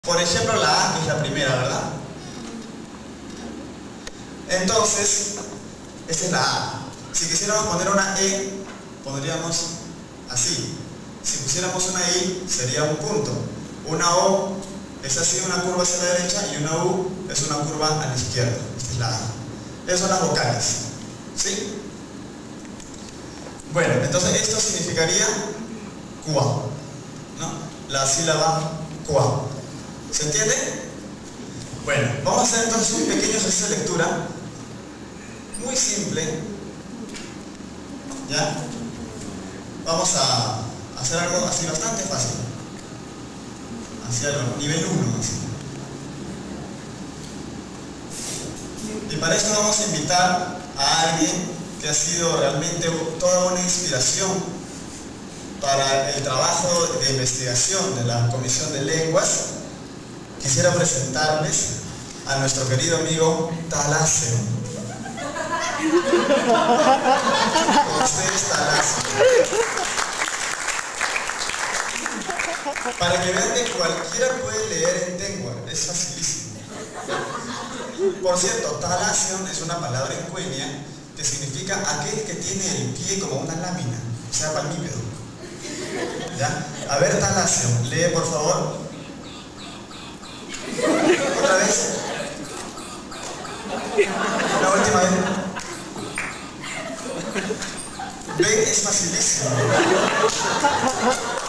Por ejemplo, la A, que es la primera, ¿verdad? Entonces, esta es la A. Si quisiéramos poner una E, pondríamos así. Si pusiéramos una I, sería un punto. Una O es así, una curva hacia la derecha, y una U es una curva a la izquierda. Esta es la A. Esas son las vocales. ¿Sí? Bueno, entonces esto significaría cua, ¿no? La sílaba cua. ¿Se entiende? Bueno, vamos a hacer entonces un pequeño ejercicio de lectura muy simple. ¿Ya? Vamos a hacer algo así bastante fácil. Hacia el nivel 1. Así. Y para esto vamos a invitar a alguien que ha sido realmente toda una inspiración para el trabajo de investigación de la Comisión de Lenguas. Quisiera presentarles a nuestro querido amigo Talasio. Usted es Talasio. Para que vean que cualquiera puede leer en Tengwar, es facilísimo. Por cierto, Talación es una palabra en quenya que significa aquel que tiene el pie como una lámina, o sea, palmípedo. ¿Ya? A ver, Talación, lee por favor. Otra vez. La última vez. Ven, es facilísimo.